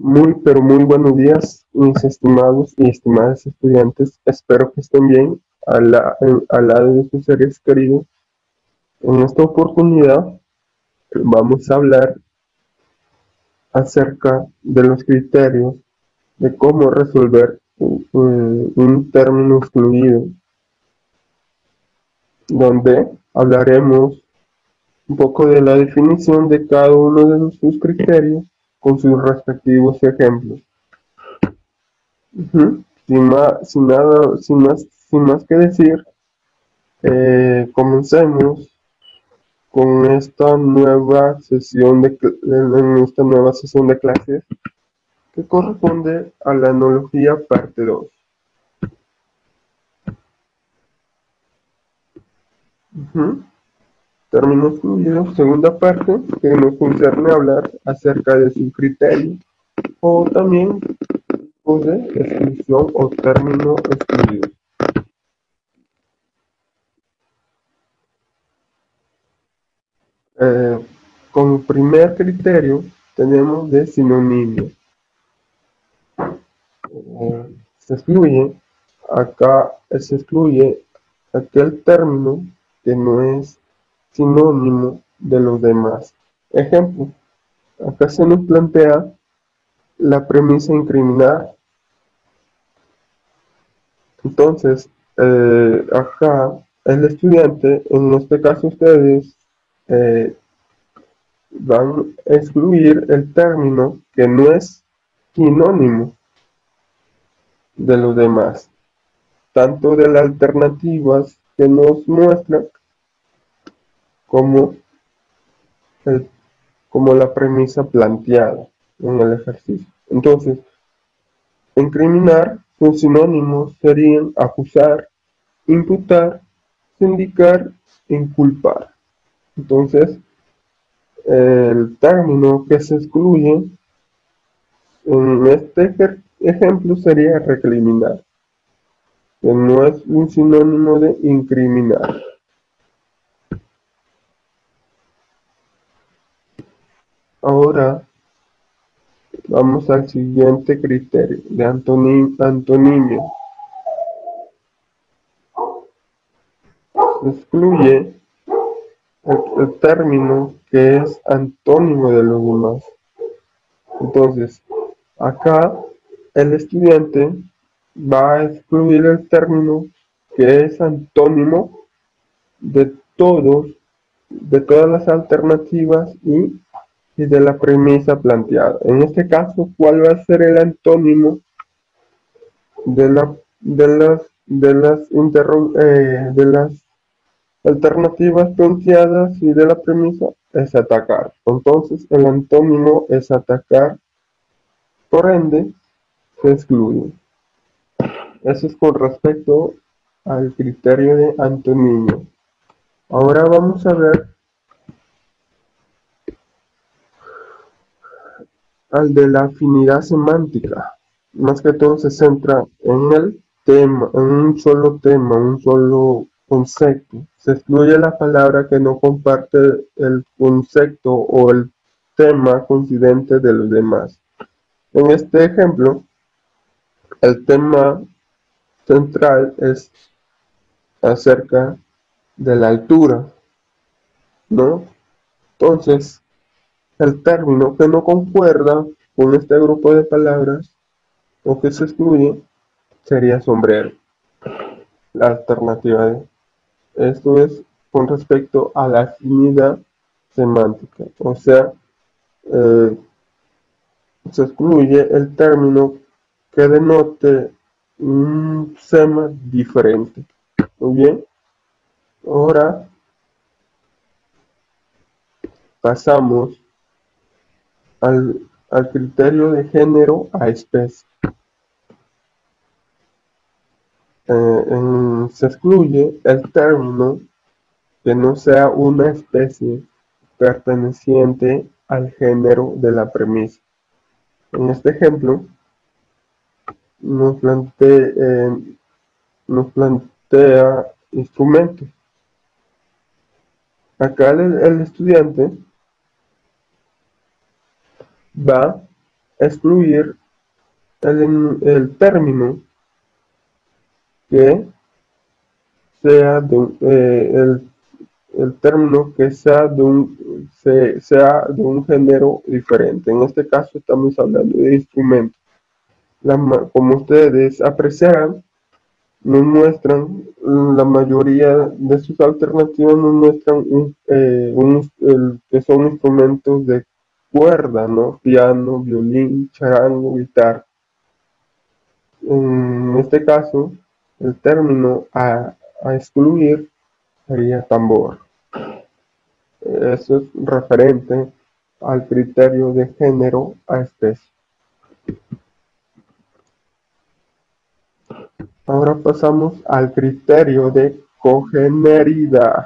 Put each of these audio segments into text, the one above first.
Muy, pero muy buenos días, mis estimados y estimadas estudiantes. Espero que estén bien al lado de sus seres queridos. En esta oportunidad vamos a hablar acerca de los criterios de cómo resolver un término excluido, donde hablaremos un poco de la definición de cada uno de sus criterios con sus respectivos ejemplos. Sin más que decir, comencemos con esta nueva sesión de clases que corresponde a la analogía parte 2. Término excluido, segunda parte, que nos concierne hablar acerca de su criterio o también de exclusión o término excluido. Como primer criterio tenemos de sinonimia. Se excluye aquel término que no es sinónimo de los demás. Ejemplo, acá se nos plantea la premisa incriminar. Entonces, acá el estudiante, en este caso ustedes, van a excluir el término que no es sinónimo de los demás, tanto de las alternativas que nos muestran como, como la premisa planteada en el ejercicio. Entonces, incriminar, sus sinónimos serían acusar, imputar, sindicar, inculpar. Entonces, el término que se excluye en este ejemplo sería recriminar, que no es un sinónimo de incriminar. Ahora vamos al siguiente criterio de antonimia. Se excluye el término que es antónimo de los demás. Entonces, acá el estudiante va a excluir el término que es antónimo de todas las alternativas y de la premisa planteada. En este caso, ¿cuál va a ser el antónimo de las alternativas planteadas y de la premisa? Es atacar. Entonces, el antónimo es atacar, por ende, se excluye. Eso es con respecto al criterio de antonimia. Ahora vamos a ver al de la afinidad semántica. Más que todo se centra en el tema, en un solo tema, un solo concepto. Se excluye la palabra que no comparte el concepto o el tema coincidente de los demás. En este ejemplo, el tema central es acerca de la altura, ¿no? Entonces, el término que no concuerda con este grupo de palabras o que se excluye sería sombrero. La alternativa de esto es con respecto a la afinidad semántica, o sea, se excluye el término que denote un sema diferente. Muy bien, ahora pasamos al criterio de género a especie. Se excluye el término que no sea una especie perteneciente al género de la premisa. En este ejemplo, nos plantea instrumentos. Acá el estudiante va excluir el término que sea el término que sea sea de un género diferente. En este caso estamos hablando de instrumentos. Como ustedes apreciarán, nos muestran, la mayoría de sus alternativas nos muestran que son instrumentos de cuerda, ¿no? Piano, violín, charango, guitarra. En este caso, el término a excluir sería tambor. Eso es referente al criterio de género a especie. Ahora pasamos al criterio de cogeneridad.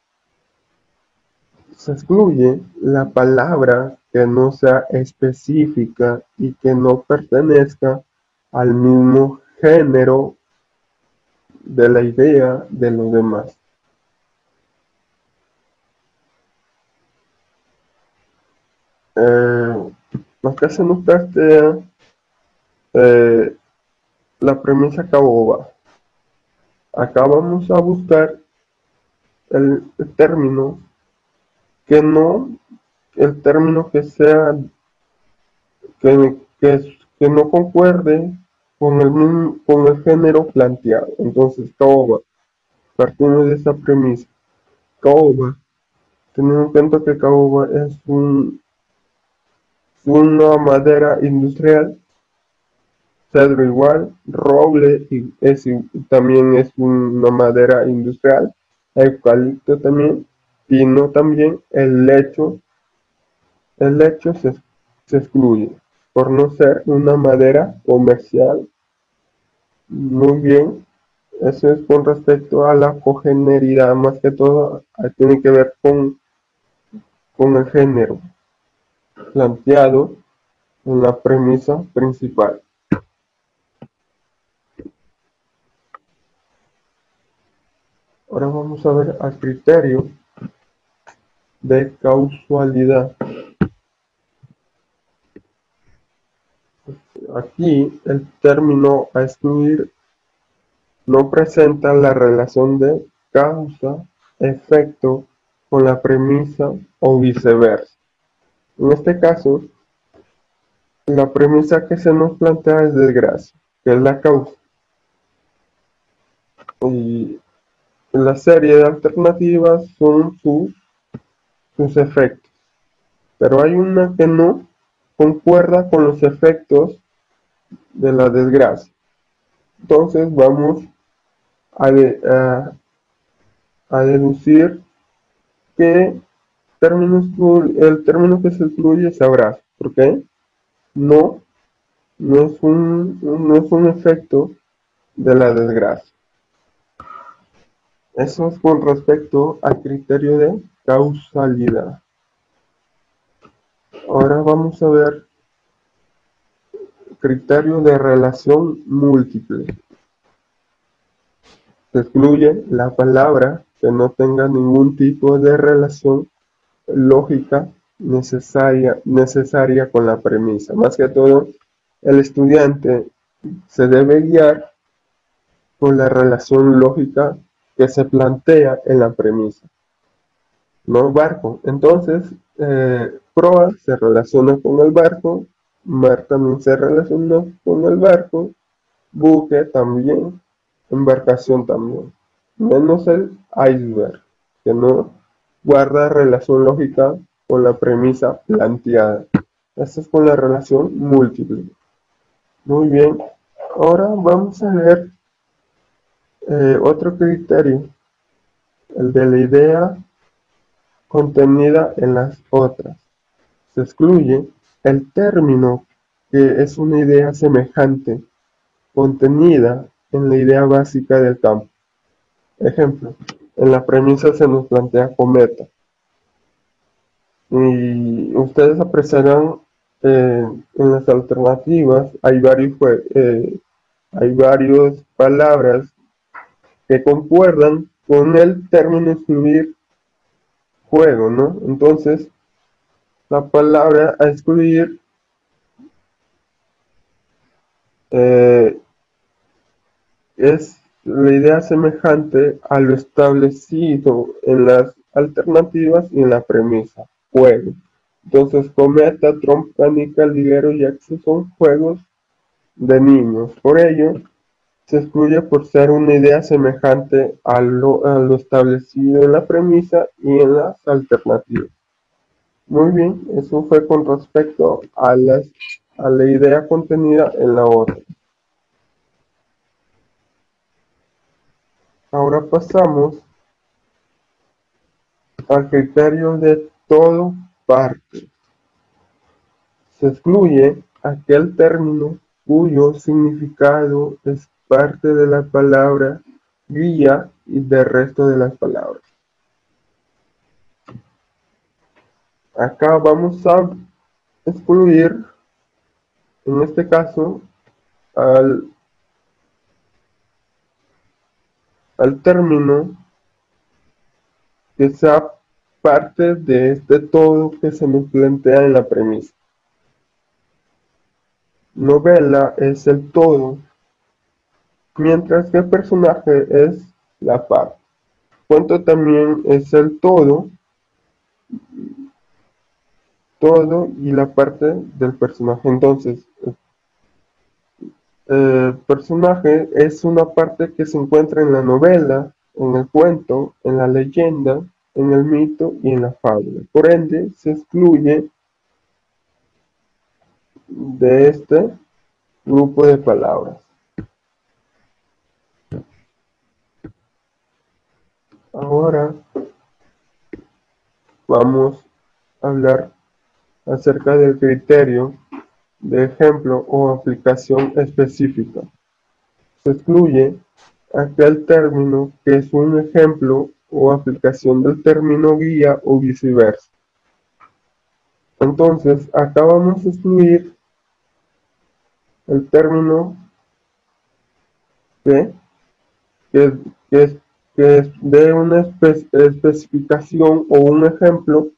Se excluye la palabra que no sea específica y que no pertenezca al mismo género de la idea de los demás. Acá se nos plantea la premisa caoba. Acá vamos a buscar el término que sea que no concuerde con el género planteado. Entonces, caoba, partimos de esa premisa. Caoba, teniendo en cuenta que caoba es una madera industrial, cedro igual, roble también es una madera industrial, eucalipto también, pino también, el lecho se excluye por no ser una madera comercial. Muy bien, eso es con respecto a la cogeneridad, más que todo tiene que ver con el género planteado en la premisa principal. Ahora vamos a ver al criterio de causalidad. Aquí el término a excluir no presenta la relación de causa-efecto con la premisa o viceversa. En este caso, la premisa que se nos plantea es desgracia, que es la causa. Y la serie de alternativas son sus efectos. Pero hay una que no concuerda con los efectos de la desgracia. Entonces vamos a deducir que el término que se excluye es abrazo. ¿Por qué? No es un efecto de la desgracia. Eso es con respecto al criterio de causalidad. Ahora vamos a ver criterio de relación múltiple. Se excluye la palabra que no tenga ningún tipo de relación lógica necesaria con la premisa. Más que todo, el estudiante se debe guiar por la relación lógica que se plantea en la premisa. ¿No? Barco. Entonces, proa se relaciona con el barco, mar también se relaciona con el barco, buque también, embarcación también, menos el iceberg, que no guarda relación lógica con la premisa planteada. Esta es con la relación múltiple. Muy bien, ahora vamos a ver otro criterio, el de la idea contenida en las otras. Se excluye el término que es una idea semejante, contenida en la idea básica del campo. Ejemplo, en la premisa se nos plantea cometa. Y ustedes apreciarán en las alternativas hay varias palabras que concuerdan con el término excluir juego, ¿no? Entonces, la palabra a excluir Eh, es la idea semejante a lo establecido en las alternativas y en la premisa, juego. Entonces, cometa, trompa, canica, liguero y axis son juegos de niños. Por ello, se excluye por ser una idea semejante a lo establecido en la premisa y en las alternativas. Muy bien, eso fue con respecto a la idea contenida en la otra. Ahora pasamos al criterio de todo parte. Se excluye aquel término cuyo significado es parte de la palabra guía y del resto de las palabras. Acá vamos a excluir, en este caso, al, al término que sea parte de este todo que se nos plantea en la premisa. Novela es el todo, mientras que el personaje es la parte. Cuento también es el todo y la parte del personaje. Entonces, el personaje es una parte que se encuentra en la novela, en el cuento, en la leyenda, en el mito y en la fábula. Por ende, se excluye de este grupo de palabras. Ahora vamos a hablar acerca del criterio de ejemplo o aplicación específica. Se excluye aquel término que es un ejemplo o aplicación del término guía o viceversa. Entonces, acá vamos a excluir el término que, que, que, que es de una especificación o un ejemplo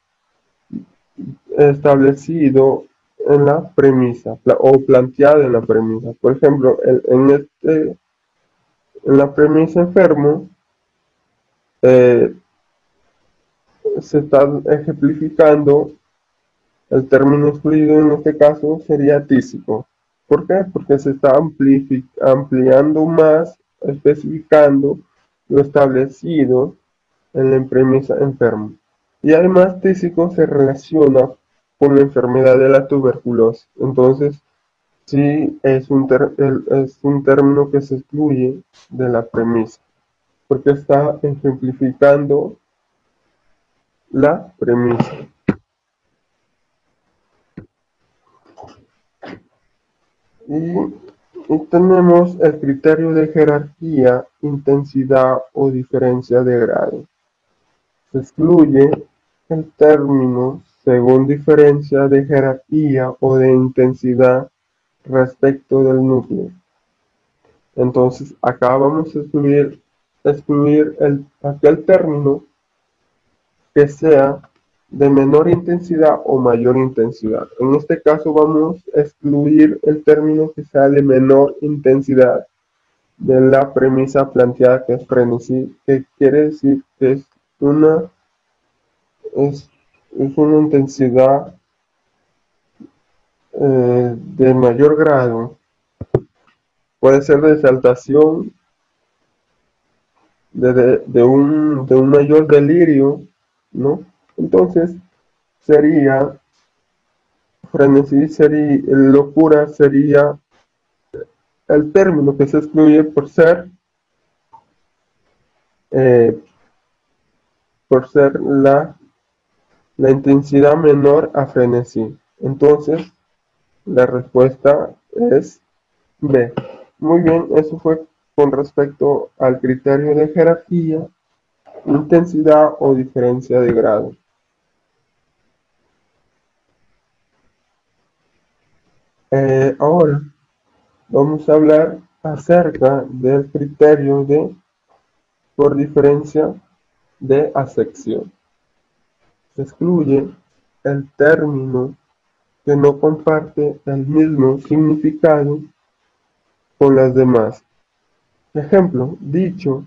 establecido en la premisa o planteado en la premisa. Por ejemplo, en la premisa enfermo se está ejemplificando el término excluido en este caso sería tísico. ¿Por qué? Porque se está ampliando más, especificando lo establecido en la premisa enfermo. Y además tísico se relaciona con la enfermedad de la tuberculosis. Entonces, sí es un término que se excluye de la premisa, porque está ejemplificando la premisa. Y tenemos el criterio de jerarquía, intensidad o diferencia de grado. Se excluye el término según diferencia de jerarquía o de intensidad respecto del núcleo. Entonces, acá vamos a excluir aquel término que sea de menor intensidad o mayor intensidad. En este caso vamos a excluir el término que sea de menor intensidad de la premisa planteada, que es frenesí, que quiere decir que es, es una intensidad de mayor grado. Puede ser de exaltación, de un mayor delirio, ¿no? Entonces, frenesí sería, locura sería el término que se excluye eh, por ser la intensidad menor a frenesí. Entonces, la respuesta es B. Muy bien, eso fue con respecto al criterio de jerarquía, intensidad o diferencia de grado. Ahora vamos a hablar acerca del criterio de por diferencia de acepción. Se excluye el término que no comparte el mismo significado con las demás. Ejemplo, dicho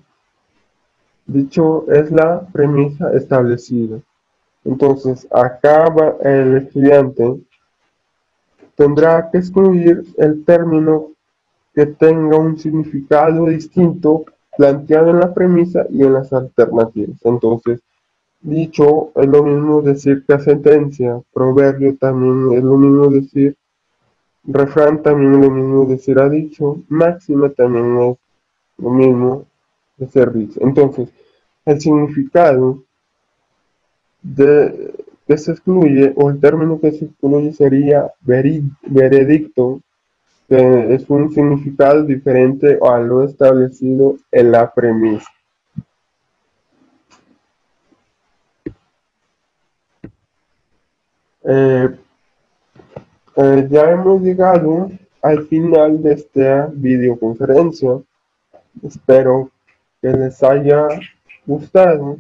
es la premisa establecida. Entonces, acá el estudiante tendrá que excluir el término que tenga un significado distinto planteado en la premisa y en las alternativas. Entonces, dicho es lo mismo decir que sentencia, proverbio también es lo mismo decir, refrán también es lo mismo decir ha dicho, máxima también es lo mismo decir dicho. Entonces, el significado que se excluye o el término que se excluye sería veredicto, que es un significado diferente a lo establecido en la premisa. Eh, ya hemos llegado al final de esta videoconferencia. Espero que les haya gustado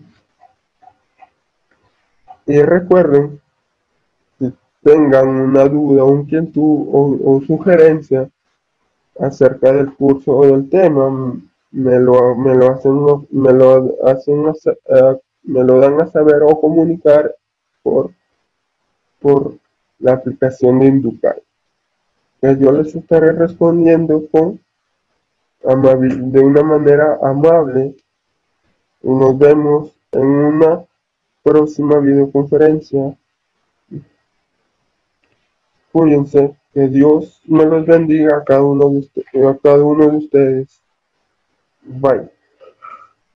y recuerden, si tengan una duda, un inquietud o sugerencia acerca del curso o del tema, me lo dan a saber o comunicar por, por la aplicación de Inducal. Que yo les estaré respondiendo de una manera amable y nos vemos en una próxima videoconferencia. Cuídense, que Dios me los bendiga a cada uno de ustedes. Bye.